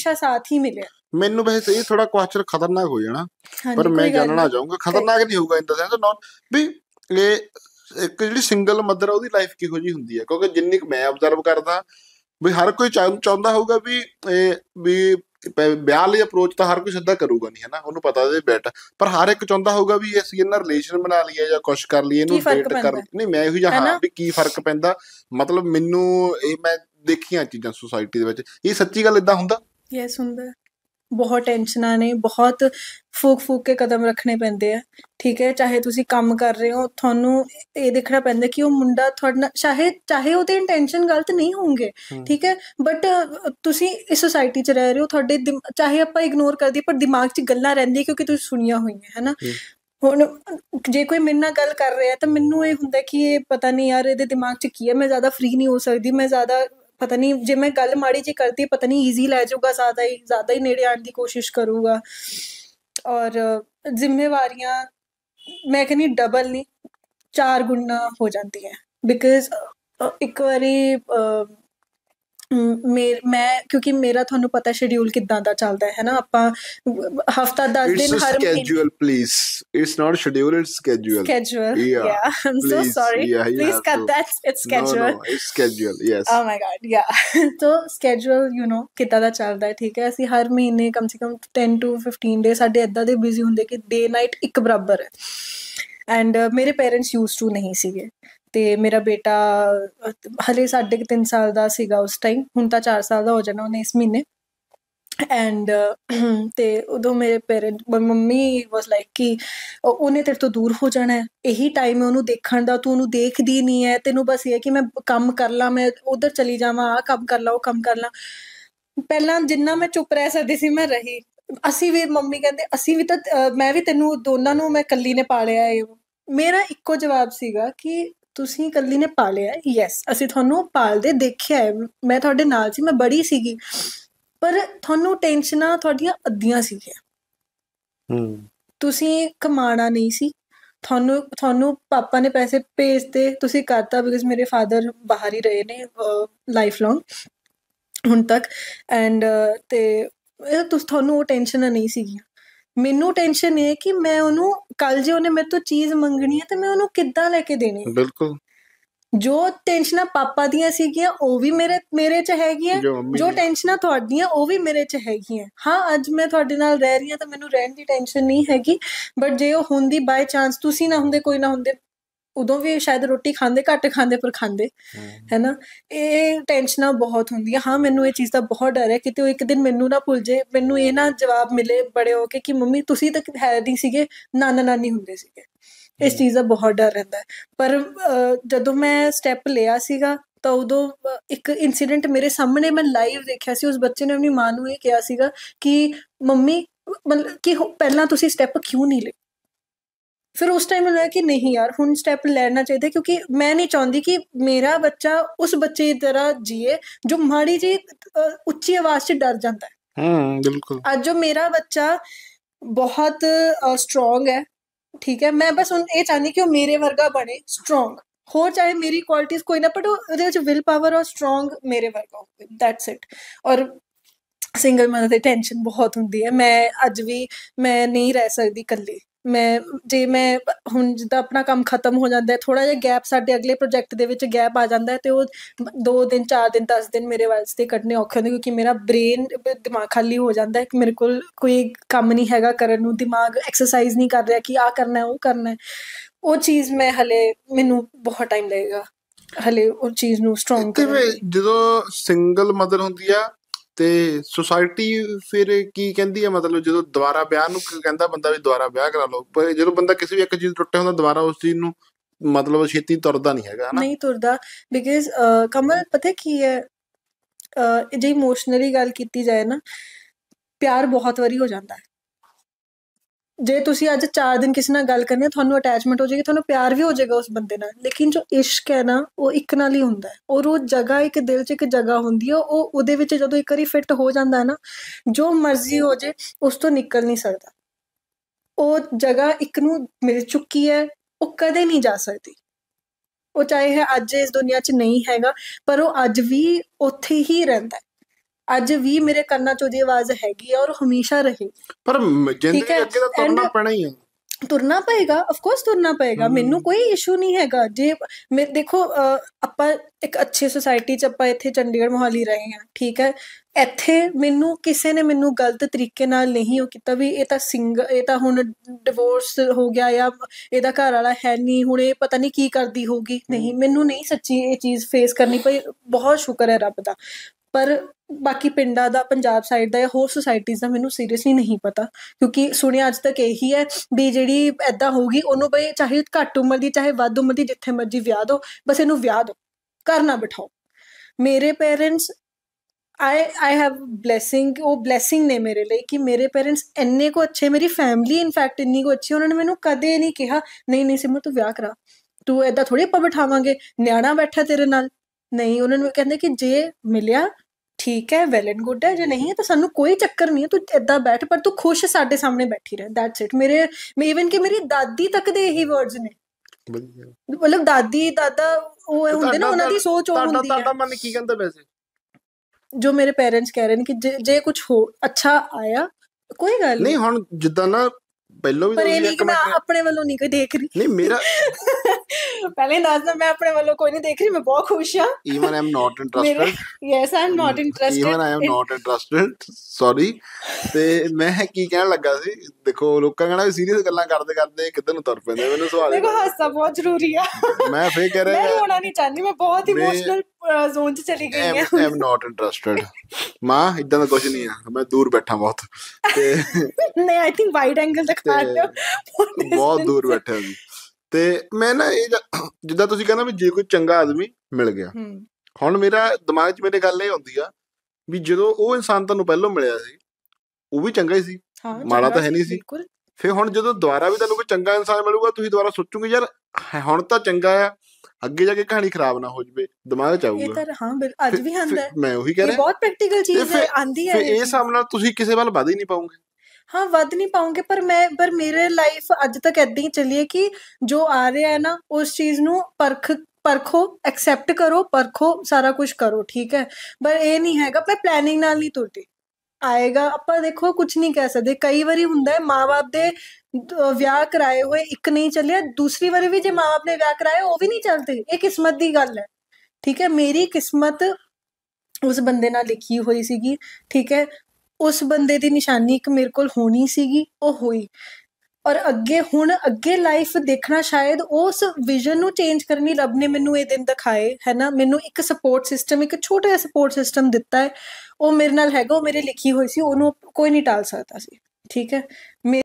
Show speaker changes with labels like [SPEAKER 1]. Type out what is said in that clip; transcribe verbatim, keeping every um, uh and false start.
[SPEAKER 1] ਹਮੇਸ਼ਾ ਸਾਥ ਹੀ ਮਿਲਿਆ।
[SPEAKER 2] ਮੈਨੂੰ ਵੈਸੇ ਸਹੀ ਥੋੜਾ ਕੁਐਸਚਨ ਖਤਰਨਾਕ ਹੋ ਜਾਣਾ, ਪਰ
[SPEAKER 1] ਹਾਂਜੀ
[SPEAKER 2] ਮੈਂ
[SPEAKER 1] ਕੋਈ ਗੱਲ
[SPEAKER 2] ਜਾਣਨਾ
[SPEAKER 1] ਨਹੀਂ।
[SPEAKER 2] ਚਾਹੂੰਗਾ ਖਤਰਨਾਕ ਨਹੀਂ ਹੋਊਗਾ ਇਨ ਦਾ ਸੈਂਸ ਨॉट ਵੀ ਇਹ ਇੱਕ ਜਿਹੜੀ ਸਿੰਗਲ ਮਦਰ ਆ ਉਹਦੀ ਲਾਈਫ ਕਿਹੋ ਜਿਹੀ ਹੁੰਦੀ ਹੈ, ਕਿਉਂਕਿ ਜਿੰਨੀ ਕੁ ਮੈਂ ਆਬਜ਼ਰਵ ਕਰਦਾ ਵੀ ਹਰ ਕੋਈ ਚਾਹ ਚਾਹੁੰਦਾ ਹੋਊਗਾ ਵੀ ਇਹ ਵੀ ਪ- ਵਿਆਹ ਲਈ ਅਪਰੋਚ ਤਾਂ ਹਰ ਕੋਈ ਸਿੱਧਾ ਕਰੂਗਾ ਨਹੀਂ, ਹਨਾ, ਉਹਨੂੰ ਪਤਾ ਇਹਦੇ ਬੈਟ, ਪਰ ਹਰ ਇੱਕ ਚਾਹੁੰਦਾ ਹੋਊਗਾ ਵੀ ਅਸੀਂ ਇਹਨਾਂ ਰਿਲੇਸ਼ਨ ਬਣਾ ਲਈਏ ਜਾਂ ਕੁਛ ਕਰ ਲਈਏ,
[SPEAKER 1] ਕੀ
[SPEAKER 2] ਇਹਨੂੰ
[SPEAKER 1] ਫਰਕ
[SPEAKER 2] ਡੇਟ ਕਰ
[SPEAKER 1] ਪੈਂਦਾ
[SPEAKER 2] ਨਹੀਂ। ਮੈਂ ਇਹੋ ਜਿਹਾ ਹਾਂ
[SPEAKER 1] ਹੈਨਾ।
[SPEAKER 2] ਵੀ ਕੀ ਫਰਕ ਪੈਂਦਾ, ਮਤਲਬ ਮੈਨੂੰ ਇਹ ਮੈਂ ਦੇਖੀਆਂ ਚੀਜ਼ਾਂ ਸੁਸਾਇਟੀ ਦੇ ਵਿੱਚ, ਇਹ ਸੱਚੀ ਗੱਲ ਏਦਾਂ ਹੁੰਦਾ।
[SPEAKER 1] ਯੈਸ ਹੁੰਦਾ। ਬਹੁਤ ਟੈਨਸ਼ਨਾਂ ਨੇ, ਬਹੁਤ ਫੂਕ ਫੂਕ ਕੇ ਕਦਮ ਰੱਖਣੇ ਪੈਂਦੇ ਆ, ਠੀਕ ਹੈ। ਚਾਹੇ ਤੁਸੀਂ ਕੰਮ ਕਰ ਰਹੇ ਹੋ, ਤੁਹਾਨੂੰ ਇਹ ਦੇਖਣਾ ਪੈਂਦਾ ਕਿ ਉਹ ਮੁੰਡਾ ਤੁਹਾਡੇ ਨਾਲ, ਚਾਹੇ ਚਾਹੇ ਉਹਦੇ ਇੰਟੈਂਸ਼ਨ ਗਲਤ ਨਹੀਂ ਹੋਣਗੇ, ਠੀਕ ਹੈ, ਬਟ ਤੁਸੀਂ ਇਸ ਸੁਸਾਇਟੀ 'ਚ ਰਹਿ ਰਹੇ ਹੋ, ਤੁਹਾਡੇ ਦਿਮ ਚਾਹੇ ਆਪਾਂ ਇਗਨੋਰ ਕਰ ਦਈਏ ਪਰ ਦਿਮਾਗ 'ਚ ਗੱਲਾਂ ਰਹਿੰਦੀਆਂ ਕਿਉਂਕਿ ਤੁਸੀਂ ਸੁਣੀਆਂ ਹੋਈਆਂ ਹੈ ਨਾ। ਹੁਣ ਜੇ ਕੋਈ ਮੇਰੇ ਨਾਲ ਗੱਲ ਕਰ ਰਿਹਾ ਤਾਂ ਮੈਨੂੰ ਇਹ ਹੁੰਦਾ ਕਿ ਇਹ ਪਤਾ ਨਹੀਂ ਯਾਰ ਇਹਦੇ ਦਿਮਾਗ 'ਚ ਕੀ ਹੈ, ਮੈਂ ਜ਼ਿਆਦਾ ਫਰੀ ਨਹੀਂ ਹੋ ਸਕਦੀ, ਮੈਂ ਜ਼ਿਆਦਾ ਪਤਾ ਨਹੀਂ ਜੇ ਮੈਂ ਗੱਲ ਮਾੜੀ ਜਿਹੀ ਕਰਤੀ ਪਤਾ ਨਹੀਂ ਈਜ਼ੀ ਲੈ ਜਾਊਗਾ, ਜ਼ਿਆਦਾ ਹੀ ਜ਼ਿਆਦਾ ਹੀ ਨੇੜੇ ਆਉਣ ਦੀ ਕੋਸ਼ਿਸ਼ ਕਰੂਗਾ। ਔਰ ਜ਼ਿੰਮੇਵਾਰੀਆਂ ਮੈਂ ਕਹਿੰਦੀ ਡਬਲ ਨਹੀਂ ਚਾਰ ਗੁਣਾ ਹੋ ਜਾਂਦੀਆਂ, ਬਿਕਾਜ਼ ਇੱਕ ਵਾਰੀ ਮੇ ਮੈਂ ਕਿਉਂਕਿ ਮੇਰਾ ਤੁਹਾਨੂੰ ਪਤਾ ਸ਼ਡਿਊਲ ਕਿੱਦਾਂ ਦਾ ਚੱਲਦਾ ਹੈ ਨਾ, ਆਪਾਂ ਹਫਤਾ ਦਸ
[SPEAKER 2] It's
[SPEAKER 1] ਦਿਨ
[SPEAKER 2] a
[SPEAKER 1] ਹਰ ਮਹੀਨੇ
[SPEAKER 2] schedule, please. It's not schedule, it's schedule.
[SPEAKER 1] schedule.
[SPEAKER 2] Yeah,
[SPEAKER 1] Yeah, I'm so
[SPEAKER 2] please.
[SPEAKER 1] sorry.
[SPEAKER 2] Yeah, you
[SPEAKER 1] Please
[SPEAKER 2] have
[SPEAKER 1] cut
[SPEAKER 2] to.
[SPEAKER 1] that. It's
[SPEAKER 2] No,
[SPEAKER 1] schedule.
[SPEAKER 2] no, it's schedule. Yes.
[SPEAKER 1] Oh my god, yeah. So schedule, you know, ਕਿੱਦਾਂ ਦਾ ਚੱਲਦਾ ਹੈ, ਠੀਕ ਹੈ। ਅਸੀਂ ਹਰ ਮਹੀਨੇ ਕਮ ਸੇ ਕਮ ten to fifteen ਡੇ ਸਾਡੇ ਇੱਦਾਂ ਦੇ ਬਿਜ਼ੀ ਹੁੰਦੇ ਕਿ ਡੇ ਨਾਈਟ ਇੱਕ ਬਰਾਬਰ ਹੈ। ਐਂਡ ਮੇਰੇ ਪੇਰੈਂਟਸ ਯੂਜ਼ ਟੂ ਨਹੀਂ ਸੀਗੇ, ਅਤੇ ਮੇਰਾ ਬੇਟਾ ਹਲੇ ਸਾਢੇ ਕੁ ਤਿੰਨ ਸਾਲ ਦਾ ਸੀਗਾ ਉਸ ਟਾਈਮ, ਹੁਣ ਤਾਂ ਚਾਰ ਸਾਲ ਦਾ ਹੋ ਜਾਣਾ ਉਹਨੇ ਇਸ ਮਹੀਨੇ। ਐਂਡ ਅਤੇ ਉਦੋਂ ਮੇਰੇ ਪੇਰੈਂਟ ਮੰਮੀ ਵਾਜ਼ ਲਾਈਕ ਕਿ ਉਹਨੇ ਤੇਰੇ ਤੋਂ ਦੂਰ ਹੋ ਜਾਣਾ, ਇਹੀ ਟਾਈਮ ਹੈ ਉਹਨੂੰ ਦੇਖਣ ਦਾ, ਤੂੰ ਉਹਨੂੰ ਦੇਖਦੀ ਨਹੀਂ ਹੈ, ਤੈਨੂੰ ਬਸ ਇਹ ਹੈ ਕਿ ਮੈਂ ਕੰਮ ਕਰ ਲਾਂ, ਮੈਂ ਉੱਧਰ ਚਲੀ ਜਾਵਾਂ, ਆਹ ਕੰਮ ਕਰ ਲਾਂ, ਉਹ ਕੰਮ ਕਰ ਲਾਂ। ਪਹਿਲਾਂ ਜਿੰਨਾ ਮੈਂ ਚੁੱਪ ਰਹਿ ਸਕਦੀ ਸੀ ਮੈਂ ਰਹੀ। ਅਸੀਂ ਵੀ ਮੰਮੀ ਕਹਿੰਦੇ ਅਸੀਂ ਵੀ ਤਾਂ ਮੈਂ ਵੀ ਤੈਨੂੰ ਦੋਨਾਂ ਨੂੰ ਮੈਂ ਇਕੱਲੀ ਨੇ ਪਾਲਿਆ ਏ। ਮੇਰਾ ਇੱਕੋ ਜਵਾਬ ਸੀਗਾ ਕਿ ਤੁਸੀਂ ਇਕੱਲੀ ਨੇ ਪਾਲਿਆ, ਯੈਸ ਅਸੀਂ ਤੁਹਾਨੂੰ ਪਾਲਦੇ ਦੇਖਿਆ ਹੈ, ਮੈਂ ਤੁਹਾਡੇ ਨਾਲ ਸੀ, ਮੈਂ ਬੜੀ ਸੀਗੀ, ਪਰ ਤੁਹਾਨੂੰ ਟੈਨਸ਼ਨਾਂ ਤੁਹਾਡੀਆਂ ਅੱਧੀਆਂ ਸੀਗੀਆਂ, ਤੁਸੀਂ ਕਮਾਉਣਾ ਨਹੀਂ ਸੀ, ਤੁਹਾਨੂੰ ਤੁਹਾਨੂੰ ਪਾਪਾ ਨੇ ਪੈਸੇ ਭੇਜਦੇ, ਤੁਸੀਂ ਕਰਤਾ ਬਿਕੋਜ਼ ਮੇਰੇ ਫਾਦਰ ਬਾਹਰ ਹੀ ਰਹੇ ਨੇ ਲਾਈਫ ਲੌਂਗ ਹੁਣ ਤੱਕ। ਐਂਡ ਅਤੇ ਤੁਸੀਂ ਤੁਹਾਨੂੰ ਉਹ ਟੈਨਸ਼ਨਾਂ ਨਹੀਂ ਸੀਗੀਆਂ। ਮੈਨੂੰ ਟੈਨਸ਼ਨ ਇਹ ਕਿ ਮੈਂ ਉਹਨੂੰ ਕੱਲ੍ਹ ਜੇ ਉਹਨੇ ਮੇਰੇ ਤੋਂ ਚੀਜ਼ ਮੰਗਣੀ ਹੈ ਤਾਂ ਮੈਂ ਉਹਨੂੰ ਕਿੱਦਾਂ ਲੈ ਕੇ ਦੇਣੀ ਹੈ।
[SPEAKER 2] ਬਿਲਕੁਲ।
[SPEAKER 1] ਜੋ ਟੈਨਸ਼ਨਾਂ ਪਾਪਾ ਦੀਆਂ ਸੀਗੀਆਂ ਉਹ ਵੀ ਮੇਰੇ ਮੇਰੇ 'ਚ ਹੈਗੀਆਂ, ਜੋ ਟੈਨਸ਼ਨਾਂ ਤੁਹਾਡੀਆਂ ਉਹ ਵੀ ਮੇਰੇ 'ਚ ਹੈਗੀਆਂ। ਹਾਂ ਅੱਜ ਮੈਂ ਤੁਹਾਡੇ ਨਾਲ ਰਹਿ ਰਹੀ ਹਾਂ ਤਾਂ ਮੈਨੂੰ ਰਹਿਣ ਦੀ ਟੈਨਸ਼ਨ ਨਹੀਂ ਹੈਗੀ, ਬਟ ਜੇ ਉਹ ਹੁੰਦੀ ਬਾਏ ਚਾਂਸ, ਤੁਸੀਂ ਨਾ ਹੁੰਦੇ, ਕੋਈ ਨਾ ਹੁੰਦੇ, ਉਦੋਂ ਵੀ ਸ਼ਾਇਦ ਰੋਟੀ ਖਾਂਦੇ, ਘੱਟ ਖਾਂਦੇ ਪਰ ਖਾਂਦੇ, ਹੈ ਨਾ। ਇਹ ਟੈਨਸ਼ਨਾਂ ਬਹੁਤ ਹੁੰਦੀਆਂ। ਹਾਂ ਮੈਨੂੰ ਇਹ ਚੀਜ਼ ਦਾ ਬਹੁਤ ਡਰ ਹੈ ਕਿਤੇ ਉਹ ਇੱਕ ਦਿਨ ਮੈਨੂੰ ਨਾ ਭੁੱਲ ਜੇ, ਮੈਨੂੰ ਇਹ ਨਾ ਜਵਾਬ ਮਿਲੇ ਬੜੇ ਹੋ ਕੇ ਕਿ ਮੰਮੀ ਤੁਸੀਂ ਤਾਂ ਹੈ ਨਹੀਂ ਸੀਗੇ, ਨਾਨਾ ਨਾਨੀ ਹੁੰਦੇ ਸੀਗੇ। ਇਸ ਚੀਜ਼ ਦਾ ਬਹੁਤ ਡਰ ਰਹਿੰਦਾ ਹੈ। ਪਰ ਜਦੋਂ ਮੈਂ ਸਟੈਪ ਲਿਆ ਸੀਗਾ ਤਾਂ ਉਦੋਂ ਇੱਕ ਇੰਸੀਡੈਂਟ ਮੇਰੇ ਸਾਹਮਣੇ ਮੈਂ ਲਾਈਵ ਦੇਖਿਆ ਸੀ। ਉਸ ਬੱਚੇ ਨੇ ਆਪਣੀ ਮਾਂ ਨੂੰ ਇਹ ਕਿਹਾ ਸੀਗਾ ਕਿ ਮੰਮੀ ਮਤਲਬ ਕਿ ਪਹਿਲਾਂ ਤੁਸੀਂ ਸਟੈਪ ਕਿਉਂ ਨਹੀਂ ਲਏ। ਫਿਰ ਉਸ ਟਾਈਮ ਮੈਨੂੰ ਲੱਗਿਆ ਕਿ ਨਹੀਂ ਯਾਰ ਹੁਣ ਸਟੈਪ ਲੈਣਾ ਚਾਹੀਦਾ, ਕਿਉਂਕਿ ਮੈਂ ਨਹੀਂ ਚਾਹੁੰਦੀ ਕਿ ਮੇਰਾ ਬੱਚਾ ਉਸ ਬੱਚੇ ਦੀ ਤਰ੍ਹਾਂ ਜੀਏ ਜੋ ਮਾੜੀ ਜਿਹੀ ਉੱਚੀ ਆਵਾਜ਼ 'ਚ ਡਰ ਜਾਂਦਾ ਹੈ।
[SPEAKER 2] ਹੂੰ ਬਿਲਕੁਲ। ਅੱਜ
[SPEAKER 1] ਜੋ ਮੇਰਾ ਬੱਚਾ ਬਹੁਤ ਸਟਰੋਂਗ ਹੈ, ਠੀਕ ਹੈ, ਮੈਂ ਬਸ ਹੁਣ ਇਹ ਚਾਹੁੰਦੀ ਕਿ ਉਹ ਮੇਰੇ ਵਰਗਾ ਬਣੇ ਸਟਰੋਂਗ, ਹੋਰ ਚਾਹੇ ਮੇਰੀ ਕੁਆਲਿਟੀਜ਼ ਕੋਈ ਨਾ, ਬਟ ਉਹਦੇ ਵਿੱਚ ਵਿਲ ਪਾਵਰ ਔਰ ਸਟਰੋਂਗ ਮੇਰੇ ਵਰਗਾ ਹੋਵੇ, ਦੈਟਸ ਇਟ। ਔਰ ਸਿੰਗਲ ਮਦਰ ਦੀ ਟੈਨਸ਼ਨ ਬਹੁਤ ਹੁੰਦੀ ਹੈ। ਮੈਂ ਅੱਜ ਵੀ ਮੈਂ ਨਹੀਂ ਰਹਿ ਸਕਦੀ ਇਕੱਲੀ। ਮੈਂ ਜੇ ਮੈਂ ਹੁਣ ਜਿੱਦਾਂ ਆਪਣਾ ਕੰਮ ਖਤਮ ਹੋ ਜਾਂਦਾ, ਥੋੜ੍ਹਾ ਜਿਹਾ ਗੈਪ ਸਾਡੇ ਅਗਲੇ ਪ੍ਰੋਜੈਕਟ ਦੇ ਵਿੱਚ ਗੈਪ ਆ ਜਾਂਦਾ ਅਤੇ ਉਹ ਦੋ ਦਿਨ ਚਾਰ ਦਿਨ ਦਸ ਦਿਨ ਮੇਰੇ ਵਾਸਤੇ ਕੱਢਣੇ ਔਖੇ ਹੁੰਦੇ, ਕਿਉਂਕਿ ਮੇਰਾ ਬ੍ਰੇਨ ਦਿਮਾਗ ਖਾਲੀ ਹੋ ਜਾਂਦਾ ਕਿ ਮੇਰੇ ਕੋਲ ਕੋਈ ਕੰਮ ਨਹੀਂ ਹੈਗਾ ਕਰਨ ਨੂੰ, ਦਿਮਾਗ ਐਕਸਰਸਾਈਜ਼ ਨਹੀਂ ਕਰ ਰਿਹਾ ਕਿ ਆਹ ਕਰਨਾ ਉਹ ਕਰਨਾ। ਉਹ ਚੀਜ਼ ਮੈਂ ਹਲੇ ਮੈਨੂੰ ਬਹੁਤ ਟਾਈਮ ਲੱਗੇਗਾ ਹਲੇ ਉਹ ਚੀਜ਼ ਨੂੰ ਸਟਰੋਂਗ ਕਰਨ ਲਈ।
[SPEAKER 2] ਜਦੋਂ ਸਿੰਗਲ ਮਦਰ ਹੁੰਦੀ ਆ ਤੇ ਸੁਸਾਇਟੀ ਫਿਰ ਕੀ ਕਹਿੰਦੀ ਆ, ਮਤਲਬ ਜਦੋਂ ਦੁਬਾਰਾ ਵਿਆਹ ਨੂੰ ਕਹਿੰਦਾ ਬੰਦਾ ਵੀ ਦੁਬਾਰਾ ਵਿਆਹ ਕਰਾ ਲਓ, ਪਰ ਜਦੋਂ ਬੰਦਾ ਕਿਸੇ ਵੀ ਇੱਕ ਚੀਜ਼ ਟੁੱਟਿਆ ਹੁੰਦਾ ਦੁਬਾਰਾ ਉਸ ਚੀਜ਼ ਨੂੰ ਮਤਲਬ ਛੇਤੀ ਤੁਰਦਾ ਨਹੀਂ ਹੈਗਾ,
[SPEAKER 1] ਨਹੀਂ ਤੁਰਦਾ। ਬਿਕੋਜ਼ ਕਮਲ ਪਤਾ ਕੀ ਹੈ, ਜੇ ਇਮੋਸ਼ਨਲੀ ਗੱਲ ਕੀਤੀ ਜਾਏ ਨਾ, ਪਿਆਰ ਬਹੁਤ ਵਾਰੀ ਹੋ ਜਾਂਦਾ ਹੈ। ਜੇ ਤੁਸੀਂ ਅੱਜ ਚਾਰ ਦਿਨ ਕਿਸੇ ਨਾਲ ਗੱਲ ਕਰਨੀ, ਤੁਹਾਨੂੰ ਅਟੈਚਮੈਂਟ ਹੋ ਜਾਏਗੀ, ਤੁਹਾਨੂੰ ਪਿਆਰ ਵੀ ਹੋ ਜਾਏਗਾ ਉਸ ਬੰਦੇ ਨਾਲ, ਲੇਕਿਨ ਜੋ ਇਸ਼ਕ ਹੈ ਨਾ ਉਹ ਇੱਕ ਨਾਲ ਹੀ ਹੁੰਦਾ ਹੈ। ਔਰ ਉਹ ਜਗ੍ਹਾ ਇੱਕ ਦਿਲ 'ਚ ਇੱਕ ਜਗ੍ਹਾ ਹੁੰਦੀ ਹੈ, ਉਹ ਉਹਦੇ ਵਿੱਚ ਜਦੋਂ ਇੱਕ ਵਾਰੀ ਫਿੱਟ ਹੋ ਜਾਂਦਾ ਨਾ, ਜੋ ਮਰਜ਼ੀ ਹੋ ਜੇ ਉਸ ਤੋਂ ਨਿਕਲ ਨਹੀਂ ਸਕਦਾ। ਉਹ ਜਗ੍ਹਾ ਇੱਕ ਨੂੰ ਮਿਲ ਚੁੱਕੀ ਹੈ, ਉਹ ਕਦੇ ਨਹੀਂ ਜਾ ਸਕਦੀ। ਉਹ ਚਾਹੇ ਹੈ ਅੱਜ ਇਸ ਦੁਨੀਆ 'ਚ ਨਹੀਂ ਹੈਗਾ, ਪਰ ਉਹ ਅੱਜ ਵੀ ਉੱਥੇ ਹੀ ਰਹਿੰਦਾ। ਅੱਜ ਵੀ ਮੇਰੇ ਕੰਨਾਂ 'ਚ ਉਹਦੀ ਆਵਾਜ਼ ਹੈਗੀ ਆ, ਔਰ ਹਮੇਸ਼ਾ ਰਹੇ।
[SPEAKER 2] ਪਰ ਮ-
[SPEAKER 1] ਠੀਕ
[SPEAKER 2] ਜ਼ਿੰਦਗੀ
[SPEAKER 1] ਹੈ
[SPEAKER 2] ਅੱਗੇ ਤਾਂ
[SPEAKER 1] ਐਂਡ
[SPEAKER 2] ਤੁਰਨਾ ਪੈਣਾ ਹੀ ਆ।
[SPEAKER 1] ਤੁਰਨਾ ਪਏਗਾ, ਆਫ ਕੋਰਸ ਤੁਰਨਾ ਪਏਗਾ, ਮੈਨੂੰ
[SPEAKER 2] ਹਮ,
[SPEAKER 1] ਕੋਈ ਇਸ਼ੂ ਨਹੀਂ ਹੈਗਾ। ਜੇ ਮੈਂ ਦੇਖੋ ਅਹ, ਆਪਾਂ ਇੱਕ ਅੱਛੀ ਸੁਸਾਇਟੀ 'ਚ ਆਪਾਂ ਇੱਥੇ ਚੰਡੀਗੜ੍ਹ ਮੋਹਾਲੀ ਰਹੇ ਹਾਂ, ਠੀਕ ਹੈ। ਇੱਥੇ ਮੈਨੂੰ ਕਿਸੇ ਨੇ ਮੈਨੂੰ ਗਲਤ ਤਰੀਕੇ ਨਾਲ ਨਹੀਂ ਉਹ ਕੀਤਾ ਵੀ ਇਹ ਤਾਂ ਸਿੰਗ ਇਹ ਤਾਂ ਹੁਣ ਡਿਵੋਰਸ ਹੋ ਗਿਆ, ਜਾਂ ਇਹਦਾ ਘਰ ਵਾਲਾ ਹੈ ਨਹੀਂ, ਹੁਣ ਇਹ ਪਤਾ ਨਹੀਂ ਕੀ ਕਰਦੀ ਹੋਊਗੀ। ਨਹੀਂ,
[SPEAKER 2] ਹਮ,
[SPEAKER 1] ਮੈਨੂੰ ਨਹੀਂ ਸੱਚੀ ਇਹ ਚੀਜ਼ ਫੇਸ ਕਰਨੀ ਪਈ, ਬਹੁਤ ਸ਼ੁਕਰ ਹੈ ਰੱਬ ਦਾ। ਪਰ ਬਾਕੀ ਪਿੰਡਾਂ ਦਾ, ਪੰਜਾਬ ਸਾਈਡ ਦਾ ਜਾਂ ਹੋਰ ਸੁਸਾਇਟੀਜ਼ ਦਾ ਮੈਨੂੰ ਸੀਰੀਅਸਲੀ ਨਹੀਂ ਪਤਾ, ਕਿਉਂਕਿ ਸੁਣਿਆ ਅੱਜ ਤੱਕ ਇਹੀ ਹੈ ਵੀ ਜਿਹੜੀ ਐਦਾਂ ਹੋਊਗੀ ਉਹਨੂੰ ਬਈ ਚਾਹੇ ਘੱਟ ਉਮਰ ਦੀ ਚਾਹੇ ਵੱਧ ਉਮਰ ਦੀ ਜਿੱਥੇ ਮਰਜ਼ੀ ਵਿਆਹ ਦਿਓ, ਬਸ ਇਹਨੂੰ ਵਿਆਹ ਦਿਓ, ਘਰ ਨਾ ਬਿਠਾਓ। ਮੇਰੇ parents I I have blessing, ਉਹ ਬਲੈਸਿੰਗ ਨੇ ਮੇਰੇ ਲਈ ਕਿ ਮੇਰੇ ਪੇਰੈਂਟਸ ਇੰਨੇ ਕੁ ਅੱਛੇ, ਮੇਰੀ ਫੈਮਿਲੀ ਇਨਫੈਕਟ ਇੰਨੀ ਕੁ ਅੱਛੀ, ਉਹਨਾਂ ਨੇ ਮੈਨੂੰ ਕਦੇ ਨਹੀਂ ਕਿਹਾ ਨਹੀਂ ਨਹੀਂ ਸਿਮਰ ਤੂੰ ਵਿਆਹ ਕਰਾ, ਤੂੰ ਏਦਾਂ ਥੋੜੀ ਆਪਾਂ ਬਿਠਾਵਾਂਗੇ, ਨਿਆਣਾ ਬੈਠਾ ਤੇਰੇ ਨਾਲ। ਨਹੀਂ, ਉਹਨਾਂ ਨੂੰ ਕਹਿੰਦੇ ਕਿ ਜੇ ਮਿਲਿਆ ਠੀਕ ਹੈ, ਵੈਲ ਐਂਡ ਗੁੱਡ ਹੈ, ਜੇ ਨਹੀਂ ਹੈ ਤਾਂ ਸਾਨੂੰ ਕੋਈ ਚੱਕਰ ਨਹੀਂ ਹੈ, ਤੂੰ ਏਦਾਂ ਬੈਠ ਪਰ ਤੂੰ ਖੁਸ਼ ਸਾਡੇ ਸਾਹਮਣੇ ਬੈਠੀ ਰਹਿ, ਦੈਟਸ ਇਟ। ਮੇਰੇ ਈਵਨ ਕਿ ਮੇਰੀ ਦਾਦੀ ਤੱਕ ਦੇ ਇਹੀ ਵਰਡਸ ਨੇ,
[SPEAKER 2] ਵਧੀਆ।
[SPEAKER 1] ਮਤਲਬ ਦਾਦੀ ਦਾਦਾ ਉਹ
[SPEAKER 2] ਤੇ
[SPEAKER 1] ਹੁੰਦੇ ਨਾ,
[SPEAKER 2] ਤੁਹਾਡਾ
[SPEAKER 1] ਉਹਨਾਂ ਦੀ ਸੋਚ ਉਹ
[SPEAKER 2] ਤੁਹਾਡਾ
[SPEAKER 1] ਹੁੰਦੀ ਹੈ।
[SPEAKER 2] ਤੁਹਾਡਾ ਮਨ ਕੀ ਕਹਿੰਦਾ ਵੈਸੇ?
[SPEAKER 1] ਜੋ ਮੇਰੇ ਪੇਰੈਂਟਸ ਕਹਿ ਰਹੇ ਨੇ ਕਿ ਜੇ ਜੇ ਕੁਝ ਹੋ ਅੱਛਾ ਆਇਆ ਕੋਈ ਗੱਲ
[SPEAKER 2] ਨਹੀਂ,
[SPEAKER 1] ਨਹੀਂ,
[SPEAKER 2] ਹੁਣ ਜਿੱਦਾਂ ਨਾ ਪਹਿਲਾਂ ਵੀ
[SPEAKER 1] ਪਰ ਇਹ
[SPEAKER 2] ਤੁਸੀਂ
[SPEAKER 1] ਨਹੀਂ
[SPEAKER 2] ਇੱਕ
[SPEAKER 1] ਕਿ ਮੈਂ
[SPEAKER 2] ਮਿੰਟ
[SPEAKER 1] ਆਪਣੇ ਵੱਲੋਂ ਨਹੀਂ ਕੋਈ ਦੇਖ ਰਹੀ।
[SPEAKER 2] ਨਹੀਂ ਮੇਰਾ
[SPEAKER 1] ਪਹਿਲੇ ਦੱਸਦਾ, ਮੈਂ ਆਪਣੇ ਵੱਲੋਂ ਕੋਈ ਨਹੀਂ ਦੇਖ ਰਹੀ, ਮੈਂ ਬਹੁਤ ਖੁਸ਼ ਹਾਂ।
[SPEAKER 2] even I am not
[SPEAKER 1] ਮੇਰੇ
[SPEAKER 2] interested,
[SPEAKER 1] yes I am not
[SPEAKER 2] even
[SPEAKER 1] interested
[SPEAKER 2] I am not interested, sorry। ਤੇ ਮੈਂ ਕੀ ਕਹਿਣ ਲੱਗਾ ਸੀ, ਦੇਖੋ ਲੋਕਾਂ ਕਹਿਣਾ ਵੀ ਸੀਰੀਅਸ ਗੱਲਾਂ ਕਰਦੇ ਕਰਦੇ ਕਿੱਧਰ ਨੂੰ ਤੁਰ ਪੈਂਦੇ, ਮੈਨੂੰ ਸਵਾਲ
[SPEAKER 1] ਦੇਖੋ ਹਾਸਾ ਬਹੁਤ ਜ਼ਰੂਰੀ ਆ।
[SPEAKER 2] ਮੈਂ ਫੇਰ ਕਹਿ
[SPEAKER 1] ਮੈਂ
[SPEAKER 2] ਰਿਹਾ
[SPEAKER 1] ਰੋਣਾ ਨਹੀਂ ਚਾਹੁੰਦੀ, ਮੈਂ ਬਹੁਤ
[SPEAKER 2] ਮੈਂ
[SPEAKER 1] ਇਮੋਸ਼ਨਲ ਜ਼ੋਨ 'ਚ ਚਲੀ ਗਈ
[SPEAKER 2] ਐਮ
[SPEAKER 1] ਹਾਂ।
[SPEAKER 2] ਐਮ ਨਾਟ ਇੰਟਰਸਟਡ ਮਾਂ, ਇਦਾਂ ਦਾ ਕੁਝ ਨਹੀਂ ਆ, ਮੈਂ ਦੂਰ ਬੈਠਾ ਬਹੁਤ, ਤੇ
[SPEAKER 1] ਨਹੀਂ ਆਈ ਥਿੰਕ ਵਾਈਡ ਐਂਗਲ ਦਿਖਾ ਰਹੇ ਹੋ,
[SPEAKER 2] ਬਹੁਤ ਦੂਰ ਬੈਠਾ ਸੀ। ਤੇ ਮੈਂ ਨਾ ਇਹ ਜਿੱਦਾਂ ਤੁਸੀਂ ਕਹਿੰਦਾ ਵੀ ਜੇ ਕੋਈ ਚੰਗਾ ਆਦਮੀ ਮਿਲ ਗਿਆ, ਹੁਣ ਮੇਰਾ ਦਿਮਾਗ 'ਚ ਮੇਰੇ ਗੱਲ ਇਹ ਆਉਂਦੀ ਆ ਵੀ ਜਦੋਂ ਉਹ ਇਨਸਾਨ ਤੁਹਾਨੂੰ ਪਹਿਲਾਂ ਮਿਲਿਆ ਸੀ ਉਹ ਵੀ ਚੰਗਾ ਹੀ ਸੀ, ਮਾੜਾ ਤਾਂ ਹੈ ਨਹੀਂ ਸੀ। ਫਿਰ ਹੁਣ ਜਦੋਂ ਦੁਬਾਰਾ ਵੀ ਤੁਹਾਨੂੰ ਕੋਈ ਚੰਗਾ ਇਨਸਾਨ ਮਿਲੂਗਾ, ਤੁਸੀਂ ਦੁਬਾਰਾ ਸੋਚੋਗੇ ਯਾਰ ਹੁਣ ਤਾਂ ਚੰਗਾ ਆ, ਅੱਗੇ ਜਾ ਕੇ ਕਹਾਣੀ ਖਰਾਬ ਨਾ ਹੋ ਜਵੇ, ਦਿਮਾਗ 'ਚ ਆਊਗਾ।
[SPEAKER 1] ਇਹ ਤਾਂ ਹਾਂ ਅੱਜ ਵੀ ਆਉਂਦਾ,
[SPEAKER 2] ਮੈਂ ਉਹੀ ਕਹਿ ਰਿਹਾ,
[SPEAKER 1] ਬਹੁਤ ਪ੍ਰੈਕਟੀਕਲ ਚੀਜ਼ ਹੈ, ਆਂਦੀ ਹੈ।
[SPEAKER 2] ਇਹ ਹਿਸਾਬ ਨਾਲ ਤੁਸੀਂ ਕਿਸੇ ਵੱਲ ਵਧ ਹੀ ਨਹੀਂ ਪਾਉਂਗੇ।
[SPEAKER 1] ਹਾਂ, ਵੱਧ ਨਹੀਂ ਪਾਉਂਗੇ, ਪਰ ਮੈਂ ਪਰ ਮੇਰੇ ਲਾਈਫ ਅੱਜ ਤੱਕ ਏਦਾਂ ਹੀ ਚੱਲੀ ਹੈ ਕਿ ਜੋ ਆ ਰਿਹਾ ਹੈ ਨਾ ਉਸ ਚੀਜ਼ ਨੂੰ ਪਰਖ ਪਰਖੋ, ਐਕਸੈਪਟ ਕਰੋ, ਪਰਖੋ, ਸਾਰਾ ਕੁਝ ਕਰੋ, ਠੀਕ ਹੈ। ਪਰ ਇਹ ਨਹੀਂ ਹੈਗਾ ਮੈਂ ਪਲੈਨਿੰਗ ਨਾਲ ਨਹੀਂ ਤੁਰਦੀ, ਆਏਗਾ। ਆਪਾਂ ਦੇਖੋ ਕੁਝ ਨਹੀਂ ਕਹਿ ਸਕਦੇ, ਕਈ ਵਾਰੀ ਹੁੰਦਾ ਹੈ ਮਾਂ-ਬਾਪ ਦੇ ਵਿਆਹ ਕਰਾਏ ਹੋਏ ਇੱਕ ਨਹੀਂ ਚੱਲਿਆ, ਦੂਸਰੀ ਵਾਰੀ ਵੀ ਜੇ ਮਾਂ-ਬਾਪ ਨੇ ਵਿਆਹ ਕਰਾਏ ਉਹ ਵੀ ਨਹੀਂ ਚੱਲਦੇ, ਇਹ ਕਿਸਮਤ ਦੀ ਗੱਲ ਹੈ, ਠੀਕ ਹੈ। ਮੇਰੀ ਕਿਸਮਤ ਉਸ ਬੰਦੇ ਨਾਲ ਲਿਖੀ ਹੋਈ ਸੀਗੀ, ਠੀਕ ਹੈ। ਉਸ ਬੰਦੇ ਦੀ ਨਿਸ਼ਾਨੀ ਇੱਕ ਮੇਰੇ ਕੋਲ ਹੋਣੀ ਸੀਗੀ, ਉਹ ਹੋਈ। ਔਰ ਅੱਗੇ ਹੁਣ ਅੱਗੇ ਲਾਈਫ ਦੇਖਣਾ, ਸ਼ਾਇਦ ਉਸ ਵਿਜ਼ਨ ਨੂੰ ਚੇਂਜ ਕਰਨ ਲਈ ਰੱਬ ਨੇ ਮੈਨੂੰ ਇਹ ਦਿਨ ਦਿਖਾਏ, ਹੈ ਨਾ। ਮੈਨੂੰ ਇੱਕ ਸਪੋਰਟ ਸਿਸਟਮ, ਇੱਕ ਛੋਟਾ ਜਿਹਾ ਸਪੋਰਟ ਸਿਸਟਮ ਦਿੱਤਾ ਹੈ, ਉਹ ਮੇਰੇ ਨਾਲ ਹੈਗਾ, ਉਹ ਮੇਰੇ ਲਿਖੀ ਹੋਈ ਸੀ, ਉਹਨੂੰ ਕੋਈ ਨਹੀਂ ਟਾਲ ਸਕਦਾ ਸੀ, ਠੀਕ ਹੈ।